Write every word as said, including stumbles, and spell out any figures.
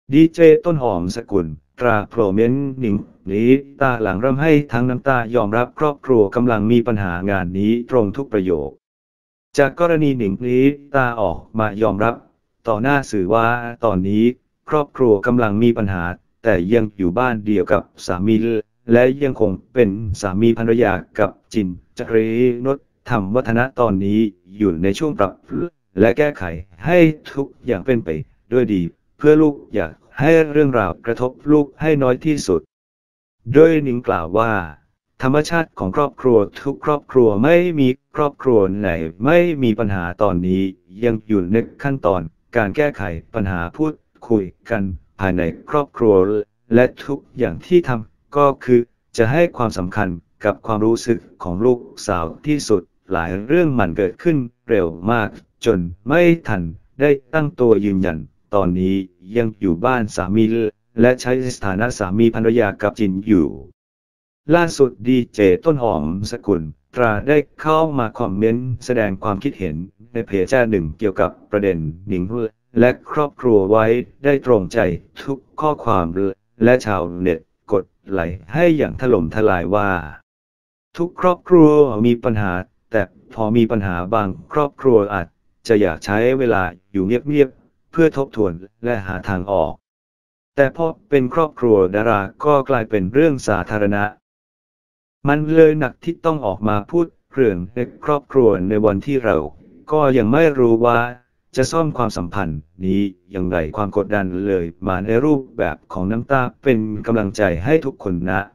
ดีเจต้นหอมสกุลตราโปรเมนหนิงนี้ตาหลังร่ำให้ทั้งน้ำตายอมรับครอบครัวกำลังมีปัญหางานนี้ตรงทุกประโยคจากกรณีหนิงนี้ตาออกมายอมรับต่อหน้าสื่อว่าตอนนี้ครอบครัวกำลังมีปัญหาแต่ยังอยู่บ้านเดียวกับสามีและยังคงเป็นสามีภรรยากับจินจรีนดธรรมวัฒนะตอนนี้อยู่ในช่วงปรับและแก้ไขให้ทุกอย่างเป็นไปด้วยดีเพื่อลูกอยากให้เรื่องราวกระทบลูกให้น้อยที่สุดโดยหนิงกล่าวว่าธรรมชาติของครอบครัวทุกครอบครัวไม่มีครอบครัวไหนไม่มีปัญหาตอนนี้ยังอยู่ในขั้นตอนการแก้ไขปัญหาพูดคุยกันภายในครอบครัวและทุกอย่างที่ทำก็คือจะให้ความสำคัญกับความรู้สึกของลูกสาวที่สุดหลายเรื่องมันเกิดขึ้นเร็วมากจนไม่ทันได้ตั้งตัวยืนยันตอนนี้ยังอยู่บ้านสามีและใช้สถานะสามีภรรยากับจินอยู่ล่าสุดดีเจต้นหอมสกุลตราได้เข้ามาคอมเมนต์แสดงความคิดเห็นในเพจหนึ่งเกี่ยวกับประเด็นหนิงและครอบครัวไว้ได้ตรงใจทุกข้อความและชาวเน็ตกดไลค์ให้อย่างถล่มทลายว่าทุกครอบครัวมีปัญหาแต่พอมีปัญหาบางครอบครัวอาจจะอยากใช้เวลาอยู่เงียบๆเพื่อทบทวนและหาทางออกแต่พอเป็นครอบครัวดาราก็กลายเป็นเรื่องสาธารณะมันเลยหนักที่ต้องออกมาพูดเรื่องในครอบครัวในวันที่เราก็ยังไม่รู้ว่าจะซ่อมความสัมพันธ์นี้อย่างไรความกดดันเลยมาในรูปแบบของน้ำตาเป็นกำลังใจให้ทุกคนนะ